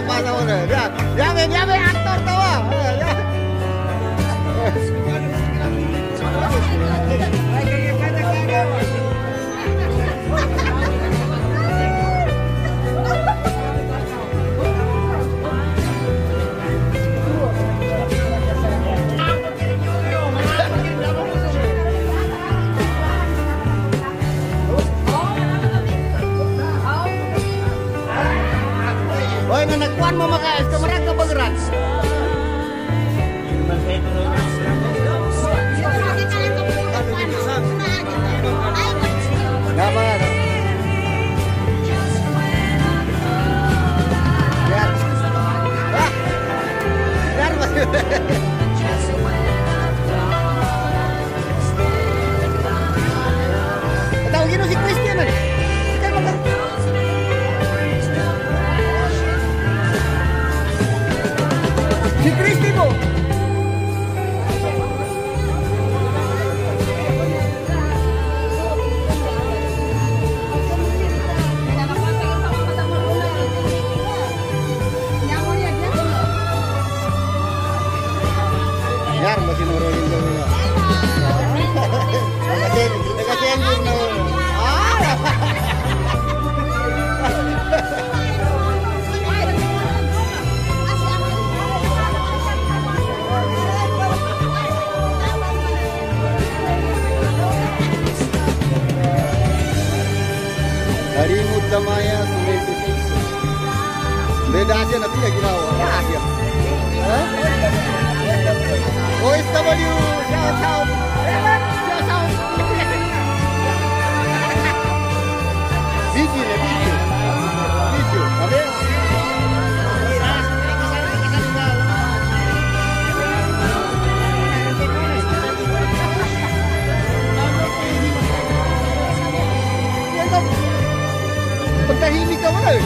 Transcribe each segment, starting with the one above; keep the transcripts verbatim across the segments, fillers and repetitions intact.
pasa udah. Ya, ya be, ya be aktor tawa. Ya. Woi, nanakuan mau makan es kemerak ke Bageran. Nggak apa ada. Biar, ah, biar masih. Tahu gini si Christian nih. Kan makan. Si Kristi po. Yar masih nurunin dulu. Kasih, kasih yang dulu. Ah. Harimut Damaya Sulawesi Selatan. Beda aja nanti ya ginawa. Ya akhir. Oh, it's W. Shout out. Shout out. Video ya, video. Video. Ada? Pagkahimik ka wala eh.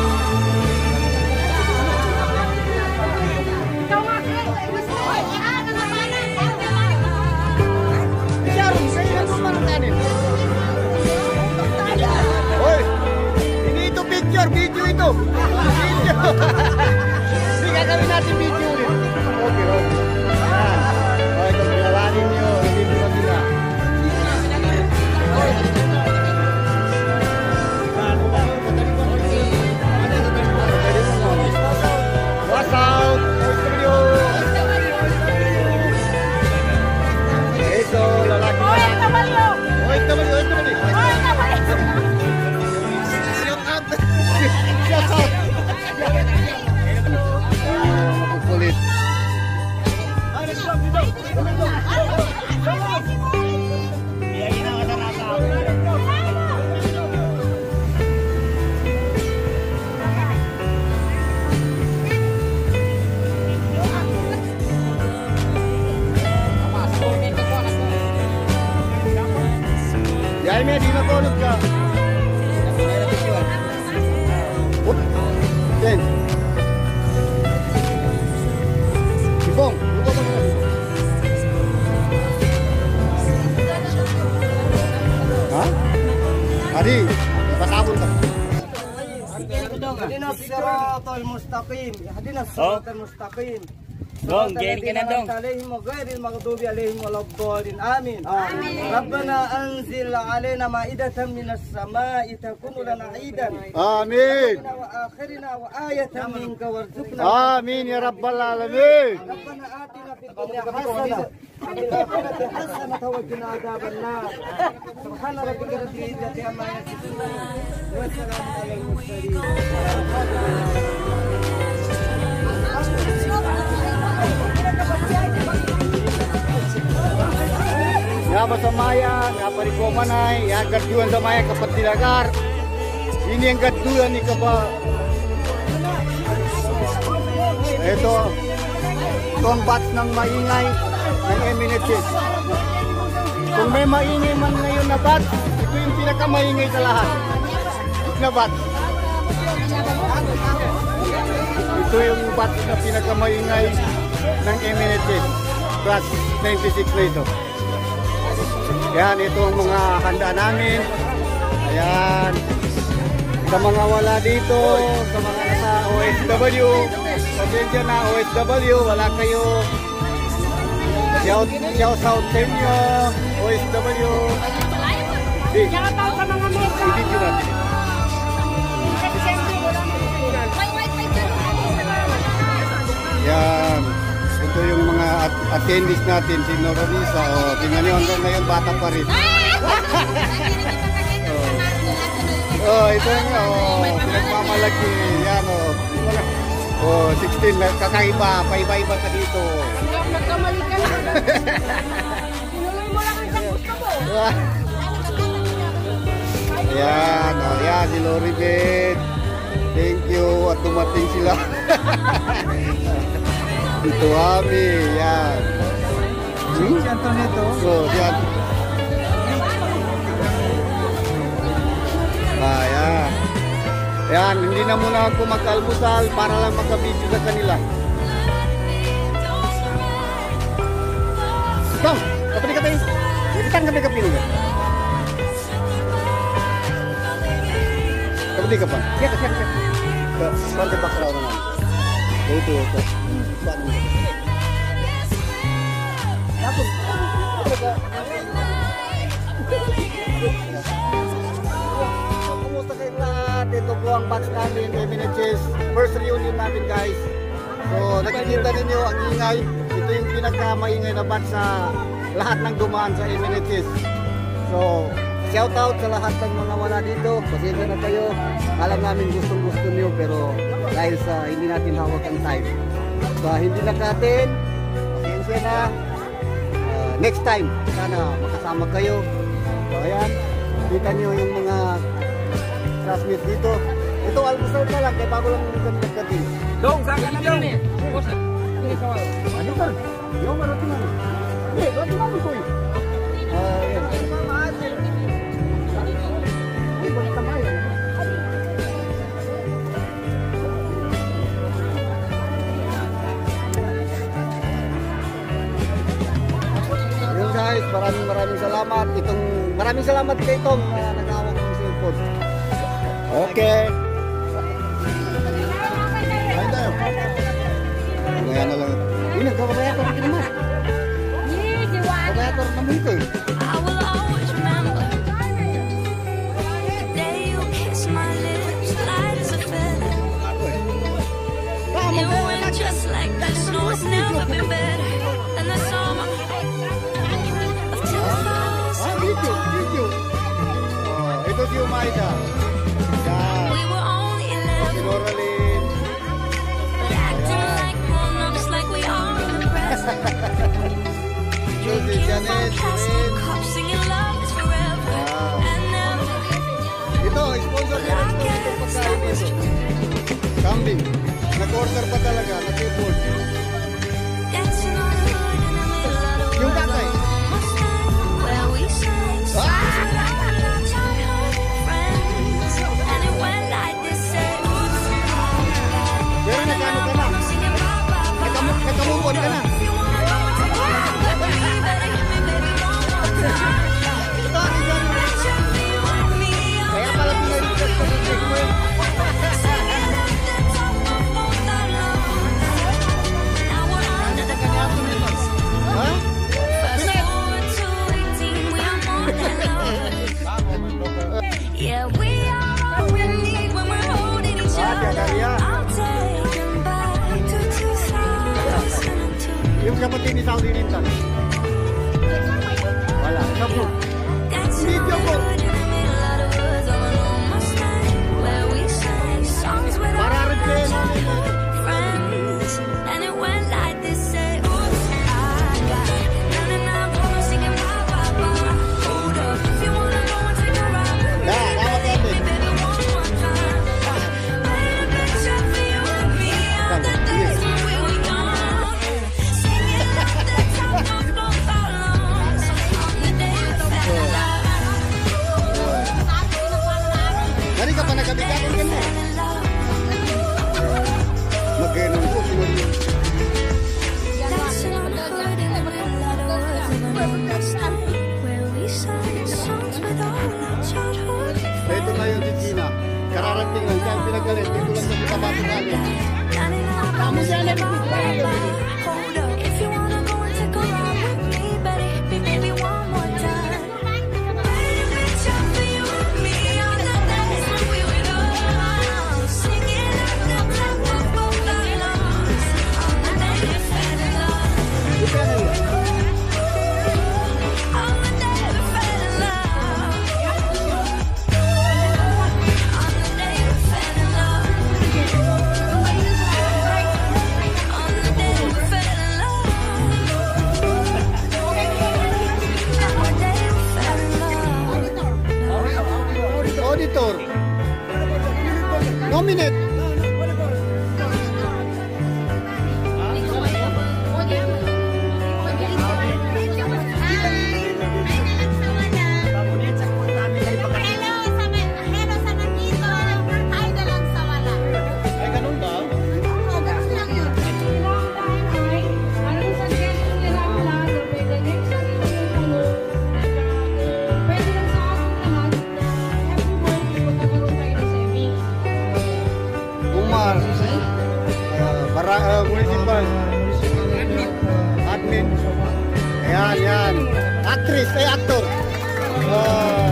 Sharon, kaya na naman natin. Oy, hindi ito picture, video ito. Video. Hindi gagawin natin video ulit. Okay, okay. O, ito, kilalanin nyo. Hindi mo sila. What's up? Eso, lalaki. Oy, ito baliw! Oy, ito baliw, ito baliw. Oy, ito baliw! Shout out. Shout out. Makukulit. Ya ini di nakonot ka. Ten. Ibong, lupa ka muna. Ha? Adi, patapon ka. Hadina siratal mustaqim. Hadina siratal mustaqim. Dong, gini ka na dong. عليهم وغير المغضوب عليهم ولا الضالين آمين ربنا أنزل علينا مائدة من السماء تكون لنا عيدا Amin. وآخرنا وآية منك وارزقنا Amin ya rabbal alamin. ربنا آتنا في الدنيا حسنة وفي الآخرة حسنة وقنا عذاب النار سبحان ربك رب العزة عما يصفون وسلام على المرسلين. Ya basamayan, ya parikomanay, ya gaduan sa maya kapat dilagar. Ini yang gaduan ni kaba. Ito, tongbat ng maingay ng emanated. Kung may maingay man ngayon na bat, ito yung pinakamaingay sa lahat. Na bat. Ito yung bat na pinakamaingay ng emanated. Class ninety-six na ito. Yan, ito ang mga handa namin. Ayan. Sa mga wala dito, sa mga nasa O F W, pasensya na, O S W, wala kayo. Shout, shout out sa inyo, O S W. Di, Shout out sa mga mesa. i-video natin. Kasi siyempre, wala mo signal. Yan. Ito yung mga at- attendees natin, si Nora Lisa. O, tingnan nyo hanggang ngayon, bata pa rin. Oh, ito yung oh, pinagmamalaki. Yan o. Oh, sixteen, kakaiba, paiba-iba ka dito. Hanggang nagkamali ka na. Tinuloy mo lang ang isang gusto mo. Yan, oh, yan, si Loribet. Thank you, at dumating sila. Ito kami, yan. Hmm? Si Antonito. So, yan. Ah, yan. Yan, hindi na muna ako mag-almusal para lang magka-video sa kanila. Bang, kapag ka tayo. Ikitan kami ka pinuga. Kapag ka pa. Siya ka, siya ka, siya. Saan ka background naman? Ito, ito. Saan mo? Tapos, kumusta kayo lahat? Ito po ang batch namin, M N H S. First reunion namin, guys. So, nakikita ninyo ang ingay. Ito yung pinaka-maingay na batch sa lahat ng dumaan sa M N H S. So, shout out sa lahat ng mga wala dito. Pasensya na kayo. Alam namin gustong-gusto niyo, pero dahil sa hindi natin hawak ang time. So, hindi nakatin. Pasensya na. Uh, next time, sana makasama kayo. So, ayan. Kita nyo yung mga classmates dito. Ito, almusal pa lang. Kaya bago lang kami nagkating. Dong, saan ka na dong? Ano ba? Yung marating namin. Hindi, marating namin ko eh. Ah, yan. Ay, balik kamay. Ayun guys, maraming maraming salamat. Itong, maraming salamat kay Tom na nag-awak ng cellphone. Okay. Ayun tayo. Kaya na lang. Ini, kabayator ka naman. Yee, jiwa. Kabayator naman ito eh. I will always remember the day you kissed my lips, light as a feather. It went just like this. No, it's never been better than the summer of two thousand. Ah, video, video. Oh, ito si Umayda. Yan. We were only Si eleven, Loralyn. but acting like grown-ups, like we are in the present. Ito si Drinking Janet. from Si plastic Lynn. cups, singing love is forever and never. Ito, sponsor niya rin ito. Ito pagkain dito. Kambing. Nag-order pa talaga. Nag-import. Dancing on the hood in the middle of the Yung road, tatay. Mustang, where we sang songs with all our childhood friends. And it went like this, say, oops, Pero nagkano ka na? I'm singing bye bye bye. Nagkamu- Nagkamupon ka na. If you wanna go and take a ride with me, you better hit me, baby, one more time. Ito, si Johnny. Let your feet with me, Kaya pala pinag-request ko ng checkpoint. singing at the top of both our lungs. Now we're under the covers. Ha? Fast forward to eighteen, we are more than lovers. Yeah, we are all we need when we're holding each Ah, other. Daria. I'll take them back to two thousand two. Yung kapatid ni Saudi Lintan. Wala. Sabu. Dancing on the Video ko. hood in the middle of the woods of an old Mustang, where we sang songs with all Para our rin kayo. childhood friends. And it went like this, say, oops, I got nothing now, I'm singing bye bye bye. Hold up, if you wanna go and take a ride with me, Yeah, that was baby, epic. baby, one more time. Paint a picture for you and me of the days when we were young, singing at the top of both our lungs on the day we fell out. Nari ka pa nagkabigatin ka na. Fell in love. Mag-ganun ko. Sinuli. Dancing on the hood in the middle of the woods of an old Mustang, where we sang songs with all our childhood Ito na yung si Gina. Kararating lang siya ang pinagalit. Dito lang sa Cotabato Valley. Para uh, municipal. Admin. Ayan, yan. Aktris, eh, aktor. Uh,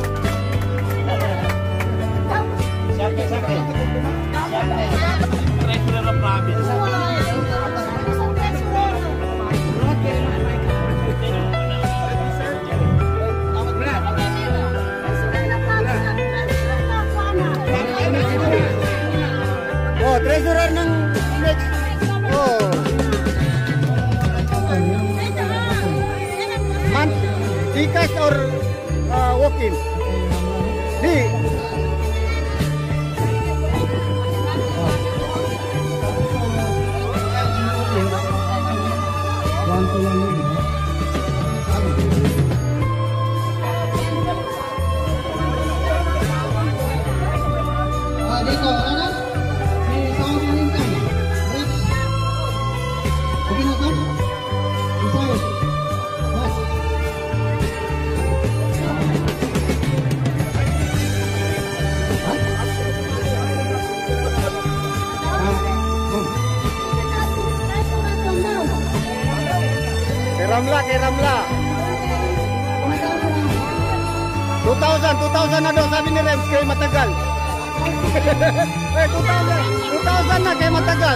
oh, treasurer ng next. Oh. Month, Gcash or uh, walk-in? Di. Kay Ramla, kay Ramla. two thousand, two thousand na daw sabi ni Rems kay matagal. Eh, two thousand, two thousand na kay matagal.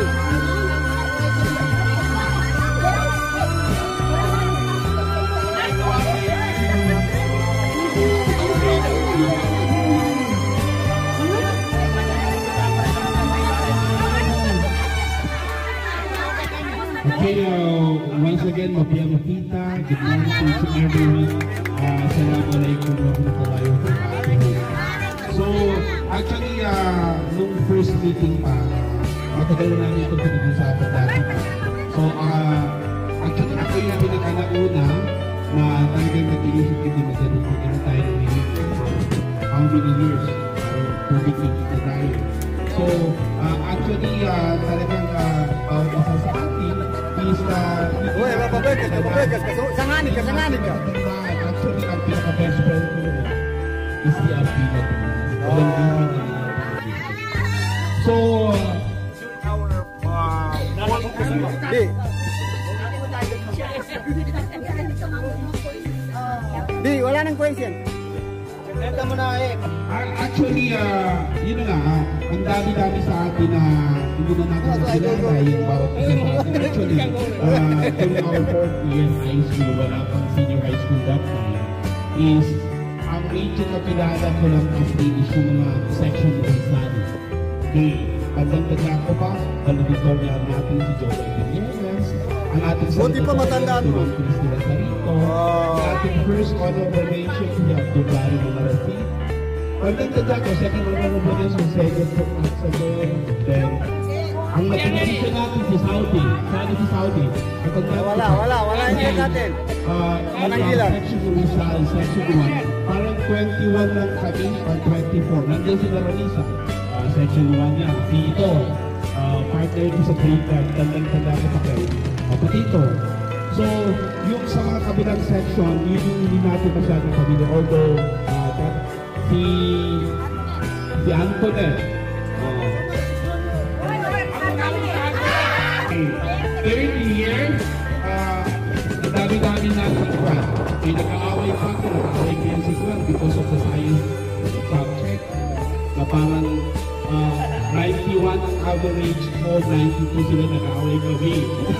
Okay, uh, once again, Mapia Mapita, good morning to everyone. Uh, Assalamualaikum warahmatullahi wabarakatuh. So, actually, uh, nung first meeting pa, matagal na namin itong pinag-usapan dati pa. So, uh, actually, ako yung pinaka-nauna na talagang nag-iisip hindi magandang magandang tayo ng meeting for how many years? Uh, COVID na tayo. So, uh, actually, uh, talagang uh, uh, isa sa atin is uh, Uy, mapabegas, mapabegas. Sanganin ka, sanganin ka. Actually, ang pinaka-best friend ko is si Alpina. Walang living na So, Di. Di, wala nang question. Ito mo na eh. actually, uh, yun na nga, ah, ang dami-dami sa atin na hindi na natin nakilala yung bawat isa sa atin. Actually, uh, during our fourth year high school, wala pang senior high school that time, is ang region na kilala ko lang kasi is yung mga section ng study. Okay, pagdagdag ako pa, valedictorian natin si Joel Villarreal, ang ating Buti pa matandaan mo. si Cristina Sarito, ang ating first honorable mention si Abdul Bari Malarafi. Pagdagdag ako, second honorable mention si Second Saxador, then ang natin-position natin si Saudi, sana si Saudi. Wala, wala, wala yung natin. Uh, Walang ilan. Section Rizal, section one. Parang twenty-one lang kami, or twenty-four. Nandiyan si Laralisa. Uh, section one yan. Dito, uh, partner ko sa grade card. Tandang-tanda ko pa kayo. Uh, dito. So, yung sa mga kabilang section, yun yung hindi natin masyadong pamilya. Although, uh, that, si, si Antoinette, uh, third year, uh, dami-dami natin Kwan. May nag-aaway pa ako, nag-aaway ko yan si Kwan because of the science subject. Na parang uh, ninety-one ang average ko, ninety-two sila nag-aaway kami.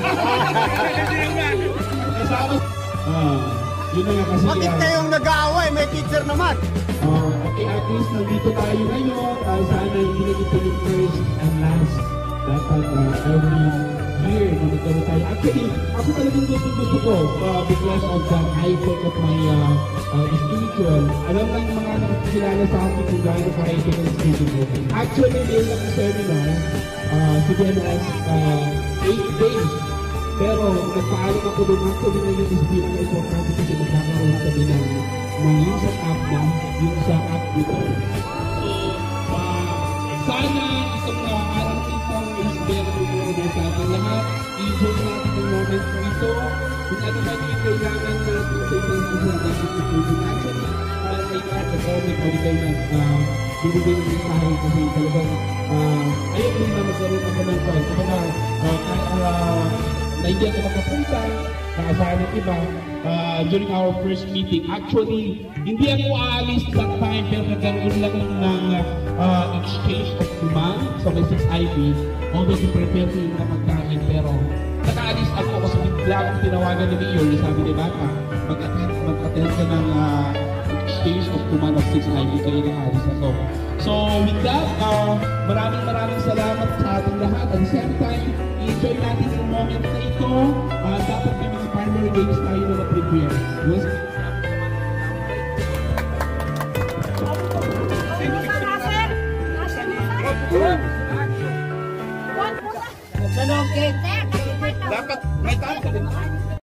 Kasama, uh, yun na nga kasi. Bakit uh, kayong nag-aaway? May teacher naman. Uh, okay, at least nandito tayo ngayon. Uh, sana hindi na ito yung first and last. Dapat uh, every year na nagkaroon tayo. Actually, ako talagang gusto gusto ko uh, because of the high tech of my uh, uh, schedule. Alam lang mga nakakilala sa akin kung gaano ka-high tech ang schedule ko. Actually, meron akong seminar, uh, si B M S, uh, eight days. Pero nagpaalam ako doon actually ngayon is pinaka-importante kasi magkakaroon kami ng mga sa app na, yung sa app dito. So, uh, sana isang uh, araw ito is very good sa ating lahat. I-enjoy natin yung moment ko ito. Kung ano man yung kailangan natin sa ibang isa natin sa COVID. Actually, para kay Kat, nag-comment ako kayo ng uh, bibigay ng mensahe kasi talagang uh, ayaw din na magkaroon ng ganun ko. Kumbaga, uh, uh, na hindi ako makapunta, naasahan ng iba, uh, during our first meeting. Actually, hindi ako aalis that time pero nagkaroon lang ng uh, exchange of command sa may six I B. Already prepare ko yung mga pagkain pero nakaalis ako kasi bigla akong tinawagan ni Mayor. Sabi ni Bata, mag-attend mag-attend ka ng uh, exchange of command of six I B kaya nakaalis ako. So with that, uh, maraming maraming salamat sa ating lahat. At the same time, enjoy natin yung moment na ito. Uh, dapat may mga primary games tayo na na-prepare. Yes? Dapat may tao ka din.